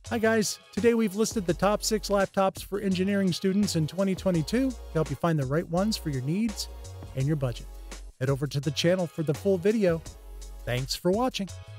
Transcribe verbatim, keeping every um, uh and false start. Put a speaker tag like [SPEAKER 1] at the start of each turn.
[SPEAKER 1] Hi guys, today we've listed the top six laptops for engineering students in twenty twenty-two to help you find the right ones for your needs and your budget. Head over to the channel for the full video. Thanks for watching.